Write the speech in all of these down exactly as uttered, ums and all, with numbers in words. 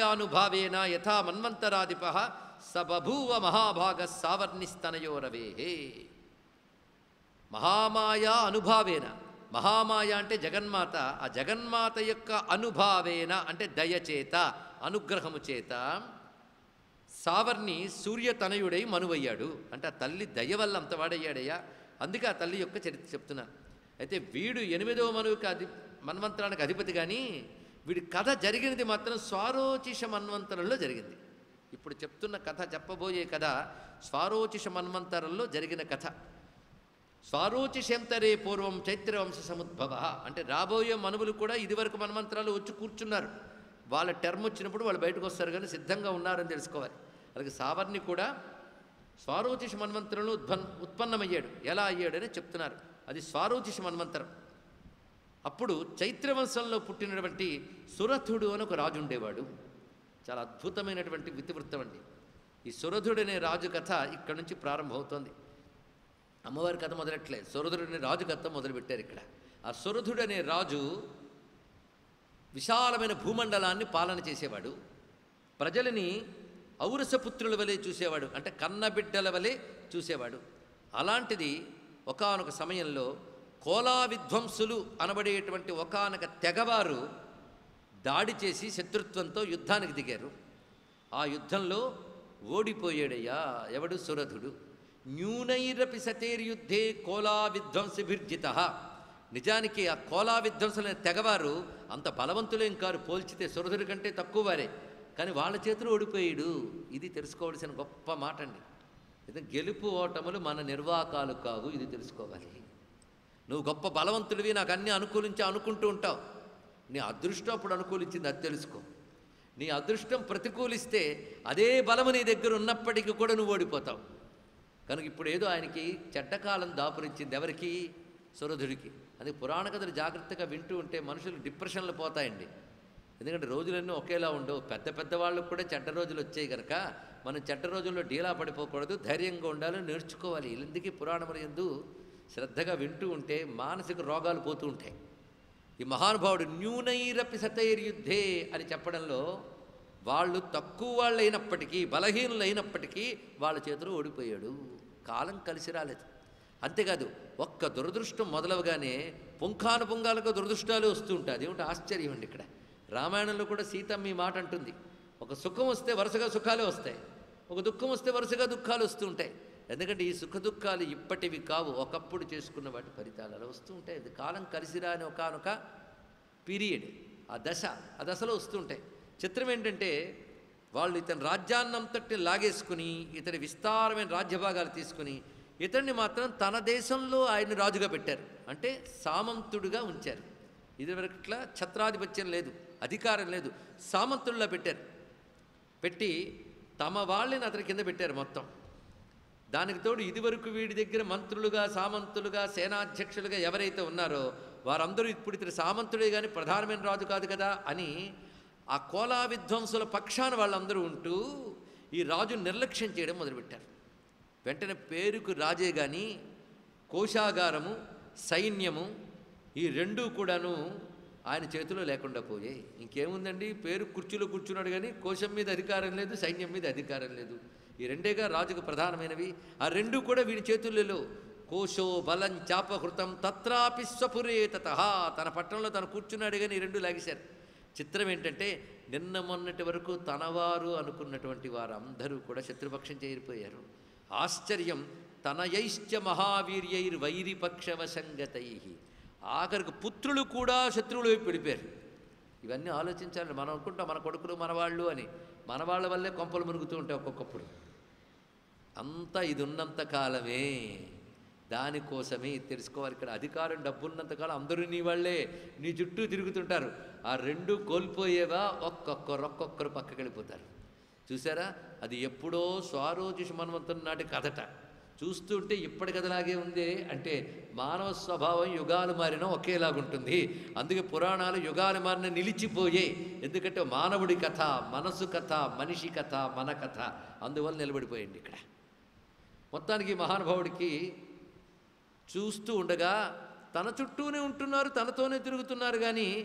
మహామాయానుభావేన యథా మన్వంతరాధిప స బభూవ మహాభాగ సావర్ణిస్తనయోరవేహే. మహామాయా అనుభావేన, మహామాయ అంటే జగన్మాత, ఆ జగన్మాత యొక్క అనుభావేన అంటే దయచేత, అనుగ్రహము చేత సావర్ణి సూర్యతనయుడై మనువయ్యాడు. అంటే ఆ తల్లి దయ వల్ల అంతవాడయ్యాడయ్యా. అందుకే ఆ తల్లి యొక్క చరిత్ర చెప్తున్నాను. అయితే వీడు ఎనిమిదవ మనువుకి అధి మన్వంతరానికి అధిపతి, కానీ వీడి కథ జరిగినది మాత్రం స్వారోచిష మన్వంతరంలో జరిగింది. ఇప్పుడు చెప్తున్న కథ, చెప్పబోయే కథ స్వారోచిష మన్వంతరంలో జరిగిన కథ. స్వారోచిషంతరే పూర్వం చైత్రవంశ సముద్భవ అంటే రాబోయే మనువులు కూడా ఇదివరకు మన్వంతరాలు వచ్చి కూర్చున్నారు. వాళ్ళ టర్మ్ వచ్చినప్పుడు వాళ్ళు బయటకు వస్తారు, కానీ సిద్ధంగా ఉన్నారని తెలుసుకోవాలి. అలాగే సావర్ణి కూడా స్వారోచిష మన్వంతరంలో ఉద్భన్ ఉత్పన్నమయ్యాడు. ఎలా అయ్యాడని చెప్తున్నారు. అది స్వారోచిష మన్వంతరం. అప్పుడు చైత్రవంశంలో పుట్టినటువంటి సురథుడు అని ఒక రాజు ఉండేవాడు. చాలా అద్భుతమైనటువంటి ఇతివృత్తం అండి. ఈ సురథుడు అనే రాజు కథ ఇక్కడ నుంచి ప్రారంభమవుతోంది. అమ్మవారి కథ మొదలెట్లే, సురథుడు అనే రాజు కథ మొదలుపెట్టారు ఇక్కడ. ఆ సురథుడు అనే రాజు విశాలమైన భూమండలాన్ని పాలన చేసేవాడు. ప్రజలని ఔరసపుత్రుల వలె చూసేవాడు, అంటే కన్నబిడ్డల వలె చూసేవాడు. అలాంటిది ఒకానొక సమయంలో కోలా విధ్వంసులు అనబడేటువంటి ఒకానొక తెగవారు దాడి చేసి శత్రుత్వంతో యుద్ధానికి దిగారు. ఆ యుద్ధంలో ఓడిపోయాడయ్యా. ఎవడు? సురథుడు. న్యూనైరపి సతేర్యుద్ధే కోలా విధ్వంసిభిర్జిత. నిజానికి ఆ కోలా విధ్వంసులైన తెగవారు అంత బలవంతులేం కారు, పోల్చితే సురథుడి కంటే తక్కువ వారే, కానీ వాళ్ళ చేతులు ఓడిపోయాడు. ఇది తెలుసుకోవాల్సిన గొప్ప మాట అండి. ఇది గెలుపు ఓటములు మన నిర్వాకాలు కావు, ఇది తెలుసుకోవాలి. నువ్వు గొప్ప బలవంతుడివి, నాకు అన్నీ అనుకూలించి అనుకుంటూ ఉంటావు. నీ అదృష్టం అప్పుడు అనుకూలించింది, అది తెలుసుకో. నీ అదృష్టం ప్రతికూలిస్తే అదే బలము నీ దగ్గర ఉన్నప్పటికీ కూడా నువ్వు ఓడిపోతావు. కనుక ఇప్పుడు ఏదో ఆయనకి చెడ్డకాలం దాపురించింది. ఎవరికి? సురథుడికి. అది పురాణ కథలు జాగ్రత్తగా వింటూ ఉంటే మనుషులు డిప్రెషన్లు పోతాయండి. ఎందుకంటే రోజులన్నీ ఒకేలా ఉండవు. పెద్ద పెద్ద వాళ్ళకు కూడా చెడ్డ రోజులు వచ్చాయి కనుక మనం చెడ్డ రోజుల్లో డీలా పడిపోకూడదు, ధైర్యంగా ఉండాలి, నేర్చుకోవాలి. ఎందుకు పురాణముల యందు శ్రద్ధగా వింటూ ఉంటే మానసిక రోగాలు పోతూ ఉంటాయి. ఈ మహానుభావుడు న్యూనైరపి సతైర్యుద్ధే అని చెప్పడంలో వాళ్ళు తక్కువ వాళ్ళు అయినప్పటికీ, బలహీనులు అయినప్పటికీ వాళ్ళ చేతిలో ఓడిపోయాడు. కాలం కలిసి రాలేదు. అంతేకాదు, ఒక్క దురదృష్టం మొదలవగానే పుంఖాను పుంగాలకు దురదృష్టాలు వస్తూ ఉంటాయి. అదేమిటి ఆశ్చర్యం అండి. ఇక్కడ రామాయణంలో కూడా సీతమ్మ ఈ మాట అంటుంది. ఒక సుఖం వస్తే వరుసగా సుఖాలే వస్తాయి, ఒక దుఃఖం వస్తే వరుసగా దుఃఖాలు వస్తూ ఉంటాయి. ఎందుకంటే ఈ సుఖ దుఃఖాలు ఇప్పటివి కావు, ఒకప్పుడు చేసుకున్న వాటి ఫలితాలు అలా వస్తూ ఉంటాయి. అది కాలం కలిసిరా అని ఒకనొక పీరియడ్, ఆ దశ ఆ దశలో వస్తూ ఉంటాయి. చిత్రం ఏంటంటే వాళ్ళు ఇతని రాజ్యాన్నంతటి లాగేసుకుని ఇతని విస్తారమైన రాజ్యభాగాలు తీసుకుని ఇతన్ని మాత్రం తన దేశంలో ఆయన రాజుగా పెట్టారు, అంటే సామంతుడిగా ఉంచారు. ఇదివరకు ఇట్లా ఛత్రాధిపత్యం లేదు, అధికారం లేదు, సామంతుల్లా పెట్టారు. పెట్టి తమ వాళ్ళని అతని కింద పెట్టారు మొత్తం. దానికి తోడు ఇదివరకు వీడి దగ్గర మంత్రులుగా, సామంతులుగా, సేనాధ్యక్షులుగా ఎవరైతే ఉన్నారో వారందరూ ఇప్పుడు ఇతని సామంతుడే కానీ ప్రధానమైన రాజు కాదు కదా అని ఆ కోలా విధ్వంసుల పక్షాన వాళ్ళందరూ ఉంటూ ఈ రాజు నిర్లక్ష్యం చేయడం మొదలుపెట్టారు. వెంటనే పేరుకు రాజే కానీ కోశాగారము, సైన్యము ఈ రెండూ కూడాను ఆయన చేతిలో లేకుండా పోయాయి. ఇంకేముందండి, పేరు కుర్చీలో కూర్చున్నాడు కానీ కోశం మీద అధికారం లేదు, సైన్యం మీద అధికారం లేదు. ఈ రెండేగా రాజుకు ప్రధానమైనవి. ఆ రెండు కూడా వీడి చేతుల్లో. కోశో బలం చాపహృతం తత్రాపి స్వపురే తతః. తన పట్టణంలో తను కూర్చున్నాడు కానీ ఈ రెండు లాగేశారు. చిత్రం ఏంటంటే నిన్న మొన్నటి వరకు తనవారు అనుకున్నటువంటి వారు అందరూ కూడా శత్రుపక్షం చేరిపోయారు. ఆశ్చర్యం, తనయైశ్చ మహావీర్యైర్ వైరిపక్షవశంగతై. ఆఖరికి పుత్రులు కూడా శత్రువులు వైపు వెళ్ళిపోయారు. ఇవన్నీ ఆలోచించాలి. మనం అనుకుంటాం మన కొడుకులు మనవాళ్ళు అని, మనవాళ్ళ వల్లే కొంపలు మునుగుతూ ఉంటాయి ఒక్కొక్కప్పుడు. అంతా ఇది ఉన్నంత కాలమే, దానికోసమే తెలుసుకోవాలి. ఇక్కడ అధికారం డబ్బున్నంతకాలం అందరూ నీ వాళ్ళే, నీ చుట్టూ తిరుగుతుంటారు. ఆ రెండు కోల్పోయేవా ఒక్కొక్కరు ఒక్కొక్కరు పక్కకి వెళ్ళిపోతారు. చూసారా, అది ఎప్పుడో స్వారోచిష మన్వంతరం నాటి కథట. చూస్తుంటే ఇప్పటి కథలాగే ఉంది. అంటే మానవ స్వభావం యుగాలు మారినా ఒకేలాగుంటుంది. అందుకే పురాణాలు యుగాలు మారిన నిలిచిపోయే. ఎందుకంటే మానవుడి కథ, మనసు కథ, మనిషి కథ, మన కథ, అందువల్ల నిలబడిపోయింది. ఇక్కడ మొత్తానికి మహానుభావుడికి చూస్తూ ఉండగా తన చుట్టూనే ఉంటున్నారు, తనతోనే తిరుగుతున్నారు, కానీ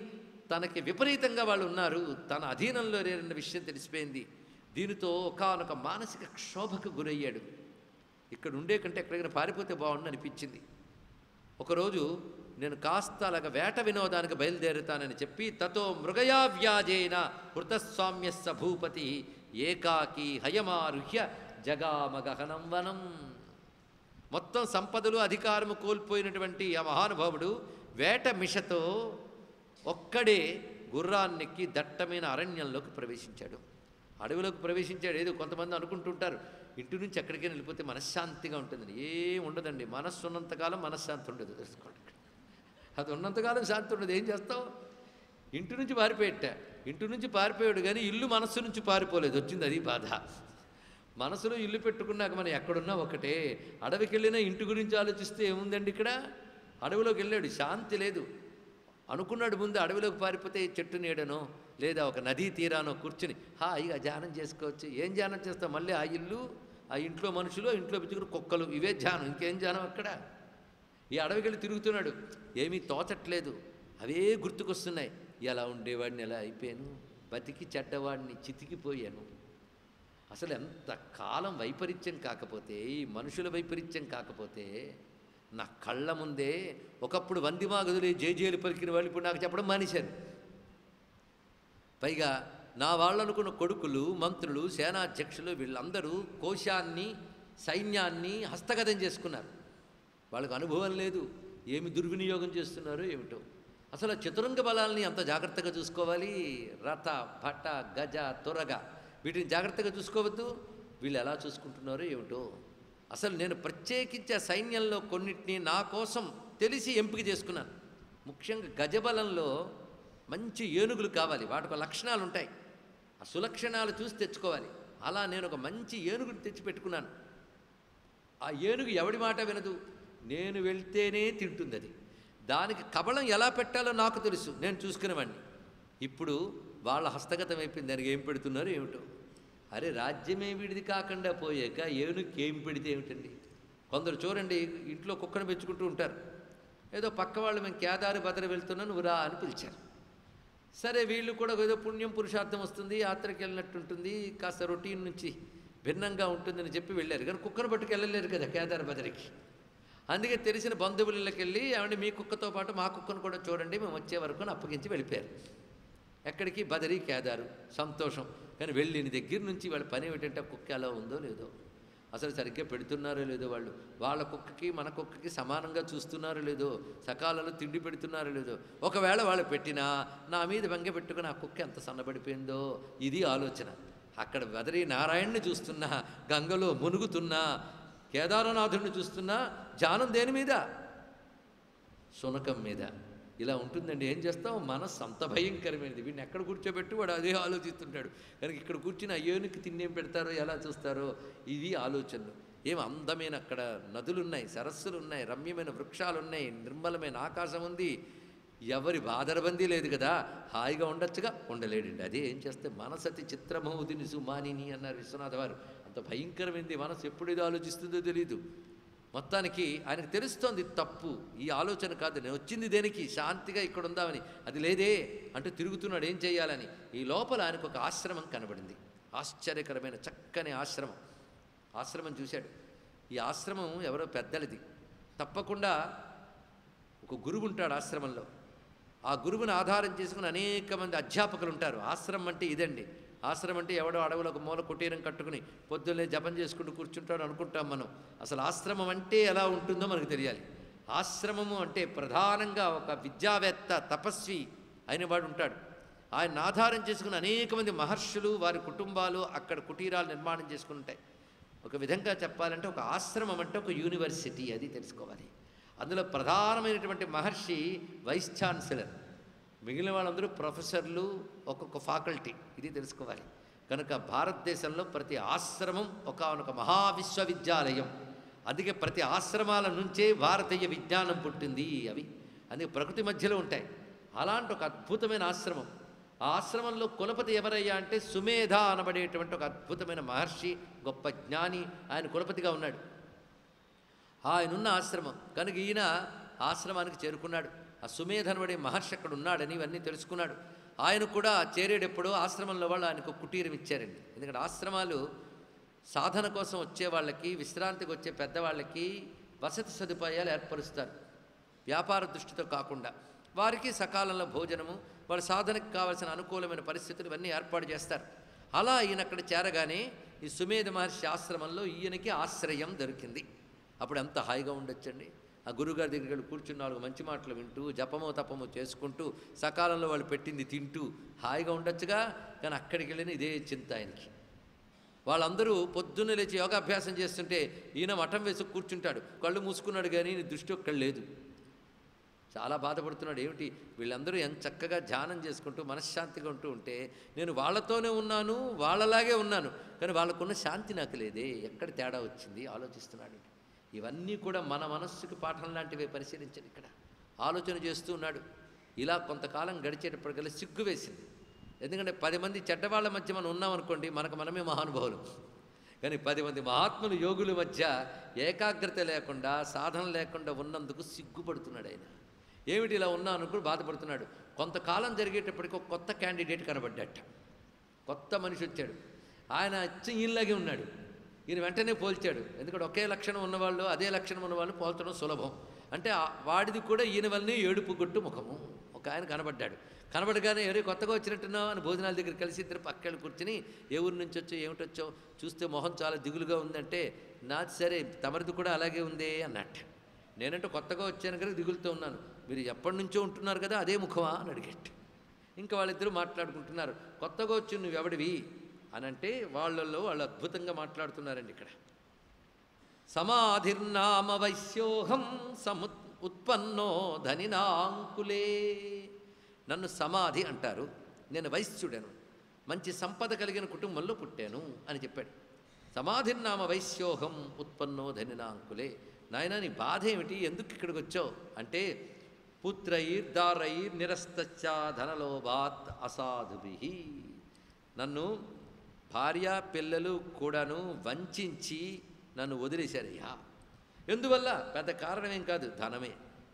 తనకి విపరీతంగా వాళ్ళు ఉన్నారు, తన అధీనంలో లేరన్న విషయం తెలిసిపోయింది. దీనితో ఒకానొక మానసిక క్షోభకు గురయ్యాడు. ఇక్కడ ఉండే కంటే ఎక్కడికైనా పారిపోతే బాగుండు అనిపించింది. ఒకరోజు నేను కాస్త అలాగ వేట వినోదానికి బయలుదేరుతానని చెప్పి తతో మృగయా వ్యాజేన హృతస్వామ్యస్స భూపతి ఏకాకి హయమారుహ్య జగామగహనం వనం. మొత్తం సంపదలు అధికారము కోల్పోయినటువంటి ఆ మహానుభావుడు వేట మిషతో ఒక్కడే గుర్రాన్నెక్కి దట్టమైన అరణ్యంలోకి ప్రవేశించాడు. అడవిలోకి ప్రవేశించాడు. ఏదో కొంతమంది అనుకుంటుంటారు ఇంటి నుంచి ఎక్కడికైనా వెళ్ళిపోతే మనశ్శాంతిగా ఉంటుందని. ఏం ఉండదండి. మనస్సు ఉన్నంతకాలం మనశ్శాంతి ఉండదు, తెలుసుకోండి. అది ఉన్నంతకాలం శాంతి ఉండదు. ఏం చేస్తావు? ఇంటి నుంచి పారిపోయేట ఇంటి నుంచి పారిపోయాడు కానీ ఇల్లు మనస్సు నుంచి పారిపోలేదు. వచ్చింది అది బాధ. మనసులో ఇల్లు పెట్టుకున్నాక మనం ఎక్కడున్నా ఒకటే. అడవికి వెళ్ళినా ఇంటి గురించి ఆలోచిస్తే ఏముందండి? ఇక్కడ అడవిలోకి వెళ్ళాడు, శాంతి లేదు. అనుకున్నాడు ముందు అడవిలోకి పారిపోతే చెట్టు నీడనో లేదా ఒక నదీ తీరానో కూర్చుని హాయిగా ధ్యానం చేసుకోవచ్చు. ఏం ధ్యానం చేస్తావు? మళ్ళీ ఆ ఇల్లు, ఆ ఇంట్లో మనుషులు, ఇంట్లో పిచ్చుకుని కుక్కలు, ఇవే ధ్యానం. ఇంకేం ధ్యానం అక్కడ? ఈ అడవికి వెళ్ళి తిరుగుతున్నాడు, ఏమీ తోచట్లేదు, అవే గుర్తుకొస్తున్నాయి. ఎలా ఉండేవాడిని ఎలా అయిపోయాను, బతికి చెడ్డవాడిని చితికిపోయాను. అసలు ఎంత కాలం వైపరీత్యం కాకపోతే, ఈ మనుషుల వైపరీత్యం కాకపోతే, నా కళ్ళ ముందే ఒకప్పుడు వందిమాగదులే జేజేలు పలికిన వాళ్ళు ఇప్పుడు నాకు చెప్పడం మానేశారు. పైగా నా వాళ్ళనుకున్న కొడుకులు, మంత్రులు, సేనాధ్యక్షులు వీళ్ళందరూ కోశాన్ని, సైన్యాన్ని హస్తగతం చేసుకున్నారు. వాళ్ళకు అనుభవం లేదు, ఏమి దుర్వినియోగం చేస్తున్నారో ఏమిటో. అసలు చతురంగ బలాల్ని అంత జాగ్రత్తగా చూసుకోవాలి. రథ, భట, గజ, తురగ వీటిని జాగ్రత్తగా చూసుకోవద్దు. వీళ్ళు ఎలా చూసుకుంటున్నారో ఏమిటో. అసలు నేను ప్రత్యేకించి ఆ సైన్యంలో కొన్నిటిని నా కోసం తెలిసి ఎంపిక చేసుకున్నాను. ముఖ్యంగా గజబలంలో మంచి ఏనుగులు కావాలి, వాటికి లక్షణాలు ఉంటాయి. ఆ సులక్షణాలు చూసి తెచ్చుకోవాలి. అలా నేను ఒక మంచి ఏనుగుని తెచ్చిపెట్టుకున్నాను. ఆ ఏనుగు ఎవడి మాట వినదు, నేను వెళ్తేనే తింటుంది. అది దానికి కబళం ఎలా పెట్టాలో నాకు తెలుసు, నేను చూసుకునేవాడిని. ఇప్పుడు వాళ్ళ హస్తగతం అయిపోయింది, దానికి ఏం పెడుతున్నారో ఏమిటో. అరే రాజ్యమే వీడిది కాకుండా పోయాక ఏనుగుకి ఏం పెడితే ఏమిటండి? కొందరు చూడండి ఇంట్లో కుక్కను పెంచుకుంటూ ఉంటారు. ఏదో పక్క వాళ్ళు మేము కేదారు బదర వెళ్తున్నాను నువ్వు రా అని పిలిచారు. సరే వీళ్ళు కూడా ఏదో పుణ్యం పురుషార్థం వస్తుంది, యాత్రకి వెళ్ళినట్టుంటుంది, కాస్త రొటీన్ నుంచి భిన్నంగా ఉంటుందని చెప్పి వెళ్ళారు. కానీ కుక్కను పట్టుకు వెళ్ళలేరు కదా కేదారు బదరికి. అందుకే తెలిసిన బంధువులకి వెళ్ళి ఏమంటే మీ కుక్కతో పాటు మా కుక్కను కూడా చూడండి మేము వచ్చే వరకు అప్పగించి వెళ్ళిపోయారు. ఎక్కడికి? బదరీ కేదారు. సంతోషం. కానీ వెళ్ళిన దగ్గర నుంచి వాళ్ళ పని ఏమిటంటే కుక్క ఎలా ఉందో లేదో, అసలు సరిగ్గా పెడుతున్నారో లేదో, వాళ్ళు వాళ్ళ కుక్కకి మన కుక్కకి సమానంగా చూస్తున్నారో లేదో, సకాలంలో తిండి పెడుతున్నారో లేదో. ఒకవేళ వాళ్ళు పెట్టినా నా మీద వెంగ పెట్టుకుని ఆ కుక్క ఎంత సన్నబడిపోయిందో ఇది ఆలోచన. అక్కడ బదరీ నారాయణ్ని చూస్తున్నా, గంగలో మునుగుతున్నా, కేదారనాథుడిని చూస్తున్నా, ధ్యానం దేని మీద? శునకం మీద. ఇలా ఉంటుందండి. ఏం చేస్తాం? మనస్సు అంత భయంకరమైనది. వీడిని ఎక్కడ కూర్చోబెట్టి వాడు అదే ఆలోచిస్తుంటాడు. కనుక ఇక్కడ కూర్చుని అయ్యోనికి తిండేం పెడతారో ఎలా చూస్తారో ఇది ఆలోచనలు. ఏం అందమైన అక్కడ నదులున్నాయి, సరస్సులు ఉన్నాయి, రమ్యమైన వృక్షాలు ఉన్నాయి, నిర్మలమైన ఆకాశం ఉంది. ఎవరి బాదరబందీ లేదు కదా, హాయిగా ఉండొచ్చుగా, ఉండలేడండి. అదే ఏం చేస్తే మనసతి చిత్రమౌదిని సుమానిని అన్నారు విశ్వనాథ వారు. అంత భయంకరమైంది మనసు, ఎప్పుడు ఏదో ఆలోచిస్తుందో తెలియదు. మొత్తానికి ఆయనకు తెలుస్తోంది తప్పు, ఈ ఆలోచన కాదు, నేను వచ్చింది దేనికి? శాంతిగా ఇక్కడ ఉందామని. అది లేదే అంటూ తిరుగుతున్నాడు ఏం చేయాలని. ఈ లోపల ఆయనకు ఒక ఆశ్రమం కనబడింది, ఆశ్చర్యకరమైన చక్కని ఆశ్రమం. ఆశ్రమం చూశాడు. ఈ ఆశ్రమం ఎవరో పెద్దలది. తప్పకుండా ఒక గురువు ఉంటాడు ఆశ్రమంలో. ఆ గురువుని ఆధారం చేసుకుని అనేక మంది అధ్యాపకులు ఉంటారు. ఆశ్రమం అంటే ఇదండి. ఆశ్రమం అంటే ఎవడో అడవులో ఒక మూల కుటీరం కట్టుకుని పొద్దున్నే జపం చేసుకుంటూ కూర్చుంటాడు అనుకుంటాం మనం. అసలు ఆశ్రమం అంటే ఎలా ఉంటుందో మనకు తెలియాలి. ఆశ్రమము అంటే ప్రధానంగా ఒక విద్యావేత్త, తపస్వి అయిన వాడు ఉంటాడు. ఆయన ఆధారం చేసుకుని అనేక మంది మహర్షులు, వారి కుటుంబాలు అక్కడ కుటీరాలు నిర్మాణం చేసుకుని ఉంటాయి. ఒక విధంగా చెప్పాలంటే ఒక ఆశ్రమం అంటే ఒక యూనివర్సిటీ, అది తెలుసుకోవాలి. అందులో ప్రధానమైనటువంటి మహర్షి వైస్ ఛాన్సలర్, మిగిలిన వాళ్ళందరూ ప్రొఫెసర్లు, ఒక్కొక్క ఫ్యాకల్టీ, ఇది తెలుసుకోవాలి. కనుక భారతదేశంలో ప్రతి ఆశ్రమం ఒకానొక మహావిశ్వవిద్యాలయం. అందుకే ప్రతి ఆశ్రమాల నుంచే భారతీయ విజ్ఞానం పుట్టింది. అవి అందుకే ప్రకృతి మధ్యలో ఉంటాయి. అలాంటి ఒక అద్భుతమైన ఆశ్రమం. ఆ ఆశ్రమంలో కులపతి ఎవరయ్యా అంటే సుమేధ అనబడేటువంటి ఒక అద్భుతమైన మహర్షి, గొప్ప జ్ఞాని, ఆయన కులపతిగా ఉన్నాడు. ఆయనున్న ఆశ్రమం కనుక ఈయన ఆశ్రమానికి చేరుకున్నాడు. ఆ సుమేధనుడి మహర్షి అక్కడ ఉన్నాడని ఇవన్నీ తెలుసుకున్నాడు. ఆయన కూడా చేరేటప్పుడు ఆశ్రమంలో వాళ్ళు ఆయనకు కుటీరం ఇచ్చారండి. ఎందుకంటే ఆశ్రమాలు సాధన కోసం వచ్చే వాళ్ళకి, విశ్రాంతికి వచ్చే పెద్దవాళ్ళకి వసతి సదుపాయాలు ఏర్పరుస్తారు, వ్యాపార దృష్టితో కాకుండా. వారికి సకాలంలో భోజనము, వాళ్ళ సాధనకు కావాల్సిన అనుకూలమైన పరిస్థితులు ఇవన్నీ ఏర్పాటు చేస్తారు. అలా ఈయన అక్కడ చేరగానే ఈ సుమేధ మహర్షి ఆశ్రమంలో ఈయనకి ఆశ్రయం దొరికింది. అప్పుడు ఎంత హాయిగా ఉండొచ్చండి. ఆ గురుగారి దగ్గరికి వెళ్ళి కూర్చున్న వాళ్ళకి మంచి మాటలు వింటూ, జపమో తపమో చేసుకుంటూ, సకాలంలో వాళ్ళు పెట్టింది తింటూ హాయిగా ఉండొచ్చుగా. కానీ అక్కడికి వెళ్ళిన ఇదే చింత ఆయనకి. వాళ్ళందరూ పొద్దున్న లేచి యోగాభ్యాసం చేస్తుంటే ఈయన మఠం వేసి కూర్చుంటాడు, కళ్ళు మూసుకున్నాడు, కానీ దృష్టి ఒక్కడ లేదు. చాలా బాధపడుతున్నాడు. ఏమిటి వీళ్ళందరూ ఎంత చక్కగా ధ్యానం చేసుకుంటూ మనశ్శాంతిగా ఉంటూ ఉంటే నేను వాళ్ళతోనే ఉన్నాను, వాళ్ళలాగే ఉన్నాను, కానీ వాళ్ళకున్న శాంతి నాకు లేదే, ఎక్కడ తేడా వచ్చింది ఆలోచిస్తున్నాడు. ఇవన్నీ కూడా మన మనస్సుకి పాఠం లాంటివే. పరిశీలించండి. ఇక్కడ ఆలోచన చేస్తూ ఉన్నాడు. ఇలా కొంతకాలం గడిచేటప్పటికల్లా సిగ్గు వేసింది. ఎందుకంటే పది మంది చెడ్డవాళ్ళ మధ్య మనం ఉన్నామనుకోండి, మనకు మనమే మహానుభావులు. కానీ పది మంది మహాత్ములు యోగుల మధ్య ఏకాగ్రత లేకుండా, సాధన లేకుండా ఉన్నందుకు సిగ్గుపడుతున్నాడు ఆయన. ఏమిటి ఇలా ఉన్నా అనుకుని బాధపడుతున్నాడు. కొంతకాలం జరిగేటప్పటికి ఒక కొత్త క్యాండిడేట్ కనబడ్డట. కొత్త మనిషి వచ్చాడు. ఆయన అచ్చం ఈయనలాగే ఉన్నాడు. ఈయన వెంటనే పోల్చాడు. ఎందుకంటే ఒకే లక్షణం ఉన్నవాళ్ళు, అదే లక్షణం ఉన్నవాళ్ళు పోల్చడం సులభం. అంటే వాడిది కూడా ఈయన వల్లనే ఏడుపు గొట్టు ముఖము. ఒక ఆయన కనబడ్డాడు. కనబడగానే ఎవరే కొత్తగా వచ్చినట్టున్నావు అని భోజనాల దగ్గర కలిసి ఇద్దరు పక్కన కూర్చుని, ఏ ఊరి నుంచి వచ్చో ఏమిటొచ్చో, చూస్తే మొహం చాలా దిగులుగా ఉందంటే, నాది సరే తమరిది కూడా అలాగే ఉందే అన్నట్టు. నేనంటే కొత్తగా వచ్చాను కదా దిగులుతో ఉన్నాను, మీరు ఎప్పటి నుంచో ఉంటున్నారు కదా అదే ముఖమా అని అడిగట్టు. ఇంకా వాళ్ళిద్దరూ మాట్లాడుకుంటున్నారు. కొత్తగా వచ్చి నువ్వు ఎవడివి అని అంటే వాళ్ళల్లో వాళ్ళు అద్భుతంగా మాట్లాడుతున్నారండి. ఇక్కడ సమాధిర్నామ వైశ్యోహం సము ఉత్పన్నో ధనినాంకులే. నన్ను సమాధి అంటారు, నేను వైశ్యుడను, మంచి సంపద కలిగిన కుటుంబంలో పుట్టాను అని చెప్పాడు. సమాధిర్నామ వైశ్యోహం ఉత్పన్నో ధనినాంకులే. నాయన నీ బాధ ఏమిటి, ఎందుకు ఇక్కడికి వచ్చావు అంటే, పుత్రైర్ దారైర్ నిరస్తచ్చా ధనలోభాత్ అసాధుభి. నన్ను భార్య పిల్లలు కూడాను వంచి నన్ను వదిలేశారయ్యా. ఎందువల్ల? పెద్ద కారణం ఏం కాదు, ధనమే.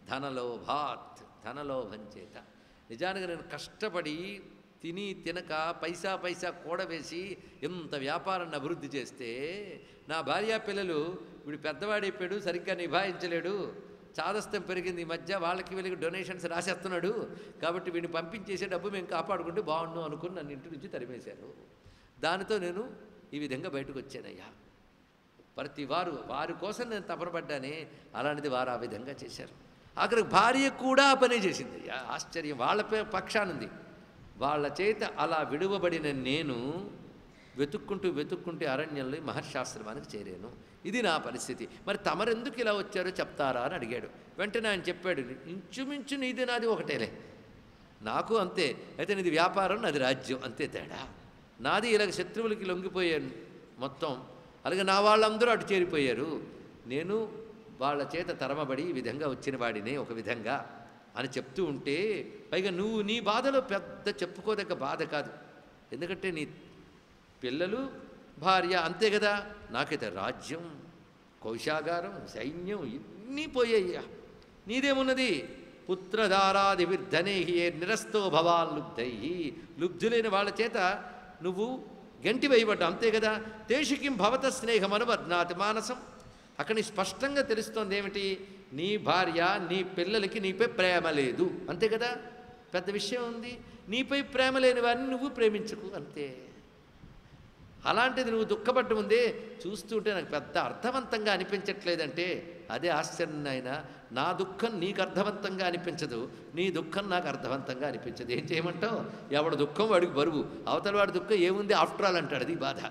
ధనలోభాత్, ధనలోభం చేత. నిజానికి నేను కష్టపడి తిని తినక పైసా పైసా కూడవేసి ఇంత వ్యాపారాన్ని అభివృద్ధి చేస్తే నా భార్యా పిల్లలు వీడు పెద్దవాడైపోయాడు, సరిగ్గా నిభాయించలేడు, చాదస్తం పెరిగింది ఈ మధ్య, వాళ్ళకి వీళ్ళకి డొనేషన్స్ రాసేస్తున్నాడు, కాబట్టి వీడిని పంపించేసే డబ్బు మేము కాపాడుకుంటే బాగుండు అనుకుని నన్ను ఇంటి నుంచి తరిమేశారు. దానితో నేను ఈ విధంగా బయటకు వచ్చానయ్యా. ప్రతి వారు వారి కోసం నేను తపనపడ్డానే, అలాంటిది వారు ఆ విధంగా చేశారు. అక్కడికి భార్య కూడా పని చేసింది. ఆశ్చర్యం. వాళ్ళ పక్షానుంది. వాళ్ళ చేత అలా విడువబడిన నేను వెతుక్కుంటూ వెతుక్కుంటూ అరణ్యంలో మహర్షాశ్రమానికి చేరాను. ఇది నా పరిస్థితి. మరి తమరెందుకు ఇలా వచ్చారో చెప్తారా అని అడిగాడు. వెంటనే ఆయన చెప్పాడు, ఇంచుమించు నీది నాది ఒకటేలే, నాకు అంతే. అయితే నీది వ్యాపారం, నాది రాజ్యం, అంతే తేడా. నాది ఇలాగ శత్రువులకి లొంగిపోయాను మొత్తం, అలాగే నా వాళ్ళందరూ అటు చేరిపోయారు, నేను వాళ్ళ చేత తరమబడి ఈ విధంగా వచ్చిన వాడినే ఒక విధంగా అని చెప్తూ ఉంటే, పైగా నువ్వు నీ బాధలో పెద్ద చెప్పుకోదగ్గ బాధ కాదు, ఎందుకంటే నీ పిల్లలు భార్య అంతే కదా, నాకైతే రాజ్యం, కౌశాగారం, సైన్యం ఇన్నీ పోయాయ్యా. నీదేమున్నది? పుత్రధారాది విర్ధనే ఏ నిరస్తో భవాన్ లుబ్ధై. లుబ్ధులైన వాళ్ళ చేత నువ్వు గంటి వేయబడ్డా అంతే కదా. తేషికిం భవత స్నేహం అనుబధ్నాతి మానసం. అక్కడి స్పష్టంగా తెలుస్తోంది ఏమిటి? నీ భార్య నీ పిల్లలకి నీపై ప్రేమ లేదు, అంతే కదా. పెద్ద విషయం ఉంది. నీపై ప్రేమ లేని వారిని నువ్వు ప్రేమించకు, అంతే. అలాంటిది నువ్వు దుఃఖపడ్డం ఉందే, చూస్తుంటే నాకు పెద్ద అర్థవంతంగా అనిపించట్లేదంటే అదే ఆశ్చర్యం. ఆయన నా దుఃఖం నీకు అర్థవంతంగా అనిపించదు, నీ దుఃఖం నాకు అర్థవంతంగా అనిపించదు. ఏం చేయమంటావు? ఎవడు దుఃఖం వాడికి బరువు, అవతల వాడి దుఃఖం ఏముంది ఆఫ్టర్ ఆల్ అంటాడు, అది బాధ.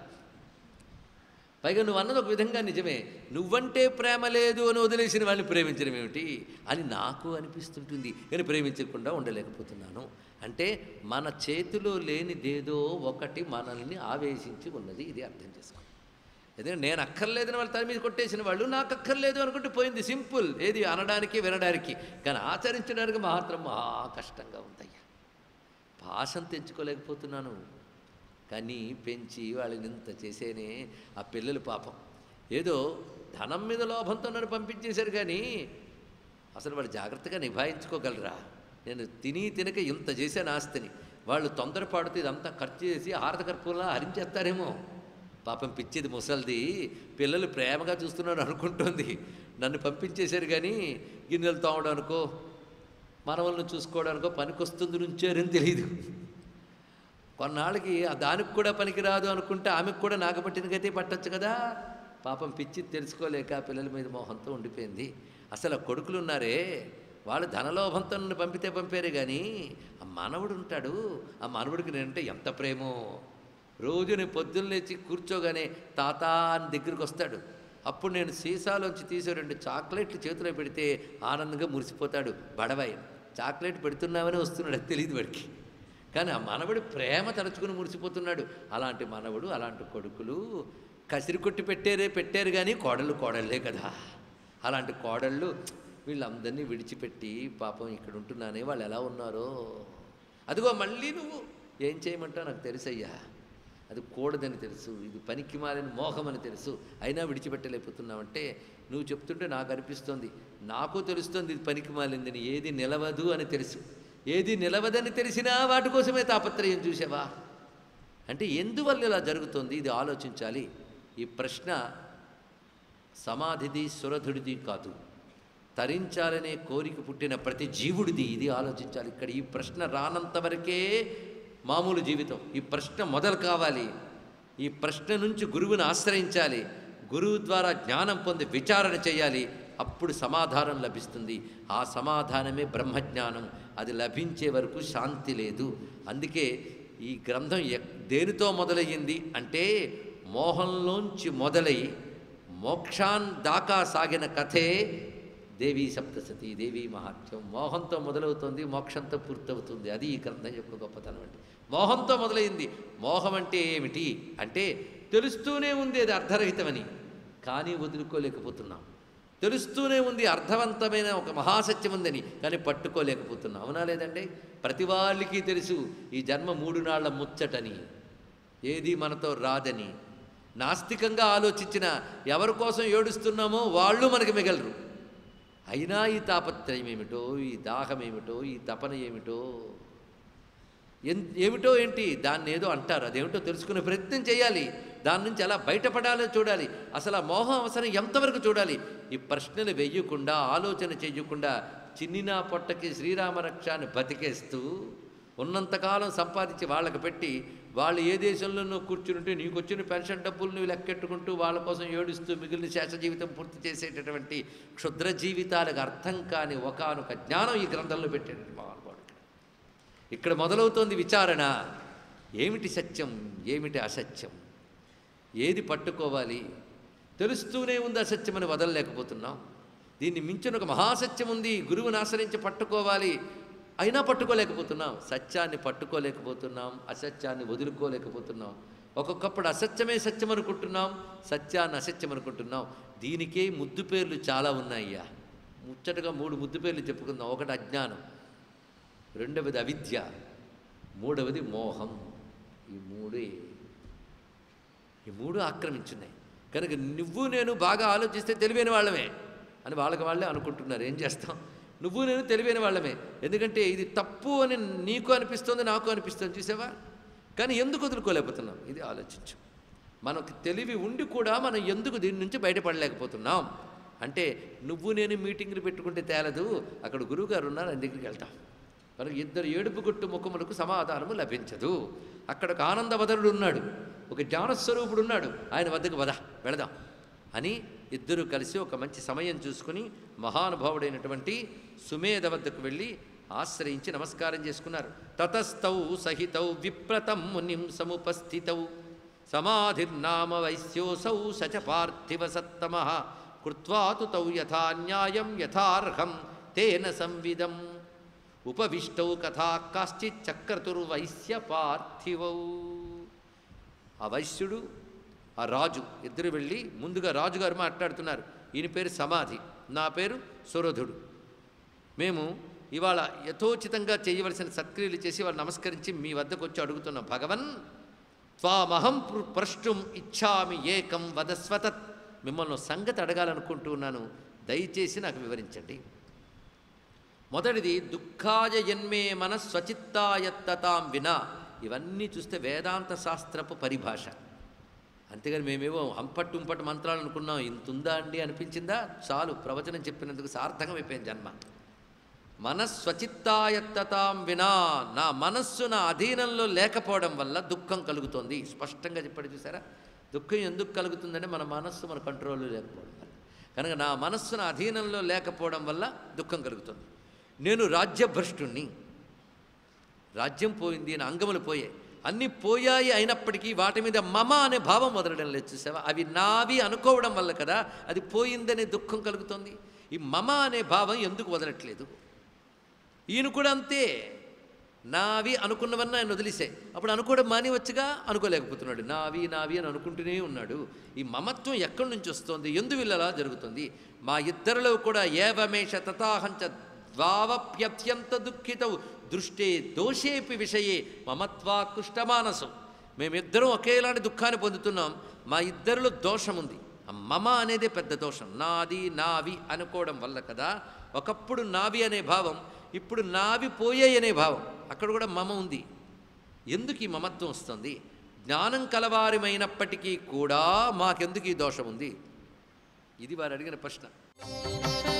పైగా నువ్వు అన్నది ఒక విధంగా నిజమే, నువ్వంటే ప్రేమ లేదు అని వదిలేసిన వాళ్ళని ప్రేమించడం ఏమిటి అని నాకు అనిపిస్తుంటుంది, కానీ ప్రేమించకుండా ఉండలేకపోతున్నాను. అంటే మన చేతిలో లేనిదేదో ఒకటి మనల్ని ఆవేశించి ఉన్నది, ఇది అర్థం చేసుకో. ఎందుకంటే నేను అక్కర్లేదని వాళ్ళు తన మీద కొట్టేసిన వాళ్ళు నాకు అక్కర్లేదు అనుకుంటే పోయింది, సింపుల్. ఏది అనడానికి వినడానికి, కానీ ఆచరించడానికి మాత్రం మహా కష్టంగా ఉందయ్యా. పాశం తెచ్చుకోలేకపోతున్నాను. కానీ పెంచి వాళ్ళని ఇంత చేసేనే ఆ పిల్లలు పాపం ఏదో ధనం మీద లోభంతో నన్ను పంపించేశారు, కానీ అసలు వాళ్ళు జాగ్రత్తగా నిభాయించుకోగలరా? నేను తిని తినక ఇంత చేశాను ఆస్తిని, వాళ్ళు తొందరపాటుతో ఇదంతా ఖర్చు చేసి హారత కర్పూరంలా హరించేస్తారేమో. పాపం పిచ్చిది ముసల్ది, పిల్లలు ప్రేమగా చూస్తున్నాడు అనుకుంటోంది. నన్ను పంపించేశారు కానీ గిన్నెలు తోమడానికో మనవలను చూసుకోవడానికో పనికొస్తుంది నుంచారని తెలియదు. కొన్నాళ్ళకి దానికి కూడా పనికిరాదు అనుకుంటే ఆమెకు కూడా నాగపట్టిన గతే పట్టచ్చు కదా. పాపం పిచ్చి తెలుసుకోలేక పిల్లల మీద మోహంతో ఉండిపోయింది. అసలు ఆ కొడుకులు ఉన్నారే, వాళ్ళు ధనలోభంతో నన్ను పంపితే పంపారే కానీ ఆ మనవడు ఉంటాడు, ఆ మనవడికి నేనంటే ఎంత ప్రేమో. రోజు నేను పొద్దున్న లేచి కూర్చోగానే తాత అని దగ్గరికి వస్తాడు. అప్పుడు నేను సీసాలోంచి తీసే రెండు చాక్లెట్లు చేతిలో పెడితే ఆనందంగా మురిసిపోతాడు. బడవాయి చాక్లెట్ పెడుతున్నామని వస్తున్నాడు, అది తెలియదు వాడికి. కానీ ఆ మనవడి ప్రేమ తలుచుకుని మురిసిపోతున్నాడు. అలాంటి మనవడు, అలాంటి కొడుకులు కసిరి కొట్టి పెట్టారే పెట్టారు కానీ కోడళ్ళు కోడళ్ళే కదా. అలాంటి కోడళ్ళు వీళ్ళందరినీ విడిచిపెట్టి పాపం ఇక్కడ ఉంటున్నానే, వాళ్ళు ఎలా ఉన్నారో. అదిగో మళ్ళీ నువ్వు ఏం చేయమంటావు నాకు తెలుసయ్యా, అది కూడదని తెలుసు, ఇది పనికి మాలిన మోహం అని తెలుసు, అయినా విడిచిపెట్టలేకపోతున్నావంటే నువ్వు చెప్తుంటే నాకు అనిపిస్తోంది, నాకు తెలుస్తుంది ఇది పనికి మాలిందని. ఏది నిలవదు అని తెలుసు, ఏది నిలవదని తెలిసినా వాటి కోసమే తాపత్రయం. చూసావా అంటే ఎందువల్ల ఇలా జరుగుతుంది, ఇది ఆలోచించాలి. ఈ ప్రశ్న సమాధిది సురధుడిది కాదు, తరించాలనే కోరిక పుట్టిన ప్రతి జీవుడిది. ఇది ఆలోచించాలి. ఇక్కడ ఈ ప్రశ్న రానంత వరకే మామూలు జీవితం. ఈ ప్రశ్న మొదలు కావాలి. ఈ ప్రశ్న నుంచి గురువుని ఆశ్రయించాలి. గురువు ద్వారా జ్ఞానం పొంది విచారణ చేయాలి. అప్పుడు సమాధానం లభిస్తుంది. ఆ సమాధానమే బ్రహ్మజ్ఞానం. అది లభించే వరకు శాంతి లేదు. అందుకే ఈ గ్రంథం దేనితో మొదలయ్యింది అంటే మోహంలోంచి మొదలై మోక్షాన్ దాకా సాగిన కథే దేవీ సప్తసతి, దేవీ మహాత్మ్యం. మోహంతో మొదలవుతుంది, మోక్షంతో పూర్తవుతుంది. అది ఈ గ్రంథం ఎప్పుడు గొప్పతనం అంటే. మోహంతో మొదలైంది. మోహం అంటే ఏమిటి అంటే తెలుస్తూనే ఉంది అది అర్ధరహితమని, కానీ వదులుకోలేకపోతున్నాం. తెలుస్తూనే ఉంది అర్థవంతమైన ఒక మహాసత్యం ఉందని, కానీ పట్టుకోలేకపోతున్నాం. అవునా లేదండి? ప్రతి వాళ్ళకి తెలుసు ఈ జన్మ మూడు నాళ్ల ముచ్చటని, ఏది మనతో రాదని. నాస్తికంగా ఆలోచించిన ఎవరి కోసం ఏడుస్తున్నామో వాళ్ళు మనకి మిగలరు. అయినా ఈ తాపత్రయం ఏమిటో, ఈ దాహం ఏమిటో, ఈ తపన ఏమిటో, ఎన్ ఏమిటో ఏంటి దాన్ని ఏదో అంటారు. అదేమిటో తెలుసుకునే ప్రయత్నం చేయాలి. దాని నుంచి ఎలా బయటపడాలో చూడాలి. అసలు ఆ మోహం అవసరం ఎంతవరకు చూడాలి. ఈ ప్రశ్నలు వెయ్యకుండా, ఆలోచన చేయకుండా చిన్నినా పొట్టకి శ్రీరామరక్షాన్ని బతికేస్తూ ఉన్నంతకాలం సంపాదించి వాళ్ళకి పెట్టి, వాళ్ళు ఏ దేశంలోనూ కూర్చుంటే నీకు వచ్చిన పెన్షన్ డబ్బులు నువ్వు లెక్కెట్టుకుంటూ వాళ్ళ కోసం ఏడుస్తూ మిగిలిన శేష జీవితం పూర్తి చేసేటటువంటి క్షుద్ర జీవితాలకు అర్థం కాని ఒకానొక జ్ఞానం ఈ గ్రంథంలో పెట్టాడు మహానుభావుడు. ఇక్కడ మొదలవుతోంది విచారణ. ఏమిటి సత్యం, ఏమిటి అసత్యం, ఏది పట్టుకోవాలి. తెలుస్తూనే ఉంది అసత్యమని వదలలేకపోతున్నాం. దీన్ని మించిన ఒక మహాసత్యం ఉంది, గురువుని ఆశ్రయించి పట్టుకోవాలి, అయినా పట్టుకోలేకపోతున్నాం. సత్యాన్ని పట్టుకోలేకపోతున్నాం, అసత్యాన్ని వదులుకోలేకపోతున్నాం. ఒక్కొక్కప్పుడు అసత్యమే సత్యం అనుకుంటున్నాం, సత్యాన్ని అసత్యం అనుకుంటున్నాం. దీనికే ముద్దు పేర్లు చాలా ఉన్నాయ్యా. ముచ్చటగా మూడు ముద్దు పేర్లు చెప్పుకుందాం. ఒకటి అజ్ఞానం, రెండవది అవిద్య, మూడవది మోహం. ఈ మూడే ఈ మూడు ఆక్రమించున్నాయి. కనుక నువ్వు నేను బాగా ఆలోచిస్తే తెలివైన వాళ్ళమే అని వాళ్ళకి వాళ్ళే అనుకుంటున్నారు. ఏం చేస్తాం? నువ్వు నేను తెలివైన వాళ్ళమే. ఎందుకంటే ఇది తప్పు అని నీకు అనిపిస్తుంది, నాకు అనిపిస్తుంది. చూసావా? కానీ ఎందుకు వదులుకోలేకపోతున్నాం? ఇది ఆలోచించు. మనకు తెలివి ఉండి కూడా మనం ఎందుకు దీని నుంచి బయటపడలేకపోతున్నాం అంటే నువ్వు నేను మీటింగ్లు పెట్టుకుంటే తేలదు. అక్కడ గురువుగారు ఉన్నారు, ఆయన దగ్గరికి వెళ్తాం. కనుక ఇద్దరు ఏడుపు గుట్టు ముఖములకు సమాధానము లభించదు. అక్కడ ఒక ఆనందవదరుడు ఉన్నాడు, ఒక జ్ఞానస్వరూపుడు ఉన్నాడు, ఆయన వద్దకు వద వెళదాం అని ఇద్దరూ కలిసి ఒక మంచి సమయం చూసుకుని మహానుభావుడైనటువంటి సుమేధ వద్దకు వెళ్ళి ఆశ్రయించి నమస్కారం చేసుకున్నారు. తతస్థౌ సహితౌ విప్రతం మునిం సముపస్థితౌ సమాధిర్నామ వైశ్యోసౌ సచ పార్థివ సత్తమః కృత్వాతు తౌ యథా న్యాయం యథార్హం తేన సంవిదం ఉపవిష్టౌ కథా కాశ్చిత్ చక్రతుర్వైశ్య పార్థివౌ. ఆ వైశ్యుడు ఆ రాజు ఇద్దరు వెళ్ళి ముందుగా రాజుగారు మాట్లాడుతున్నారు. ఈయన పేరు సమాధి, నా పేరు సురధుడు. మేము ఇవాళ యథోచితంగా చేయవలసిన సత్క్రియలు చేసి వాళ్ళు నమస్కరించి మీ వద్దకు వచ్చి అడుగుతున్నాం. భగవన్ త్వామహం ప్రష్టుం ఇచ్ఛామి ఏకం వదస్వతత్. మిమ్మల్ని సంగతి అడగాలనుకుంటూ ఉన్నాను, దయచేసి నాకు వివరించండి. మొదటిది దుఃఖాయ జన్మే మన స్వచిత్తాయత్తతాం వినా. ఇవన్నీ చూస్తే వేదాంత శాస్త్రపు పరిభాష. అంతేగాని మేమేమో హంపట్టు ఉంపట్టు మంత్రాలు అనుకున్నాం, ఇంత ఉందా అండి అనిపించిందా? చాలు, ప్రవచనం చెప్పినందుకు సార్థకం అయిపోయింది జన్మ. మనస్వచిత్తాయత్తతాం వినా, నా మనస్సు నా అధీనంలో లేకపోవడం వల్ల దుఃఖం కలుగుతోంది. స్పష్టంగా చెప్పాడు చూసారా? దుఃఖం ఎందుకు కలుగుతుందంటే మన మనస్సు మన కంట్రోల్లో లేకపోవడం వల్ల. కనుక నా మనస్సు నా అధీనంలో లేకపోవడం వల్ల దుఃఖం కలుగుతుంది. నేను రాజ్యభ్రష్టుణ్ణి, రాజ్యం పోయింది, నా అంగములు పోయాయి, అన్నీ పోయాయి, అయినప్పటికీ వాటి మీద మమ అనే భావం వదలడం లేదు. చూసావా? అవి నావి అనుకోవడం వల్ల కదా అది పోయిందనే దుఃఖం కలుగుతుంది. ఈ మమ అనే భావం ఎందుకు వదలట్లేదు? ఈయన కూడా అంతే, నావి అనుకున్నవన్నీ ఆయన వదిలేసే. అప్పుడు అనుకోవడం మానేవచ్చుగా, అనుకోలేకపోతున్నాడు. నావి నావి అని అనుకుంటూనే ఉన్నాడు. ఈ మమత్వం ఎక్కడి నుంచి వస్తుంది? ఎందువల్ల జరుగుతుంది? మా ఇద్దరిలో కూడా ఏవమేష తథాహంచ ద్వావప్యత్యంత దుఃఖితవు దృష్టే దోషేపి విషయే మమత్వాకృష్టమానసు. మేమిద్దరం ఒకేలాంటి దుఃఖాన్ని పొందుతున్నాం. మా ఇద్దరిలో దోషం ఉంది. మమ అనేదే పెద్ద దోషం. నాది నావి అనుకోవడం వల్ల కదా. ఒకప్పుడు నావి అనే భావం, ఇప్పుడు నావి పోయాయి అనే భావం. అక్కడ కూడా మమ ఉంది. ఎందుకు ఈ మమత్వం వస్తుంది? జ్ఞానం కలవారిమైనప్పటికీ కూడా మాకెందుకు ఈ దోషం ఉంది? ఇది వారు అడిగిన ప్రశ్న.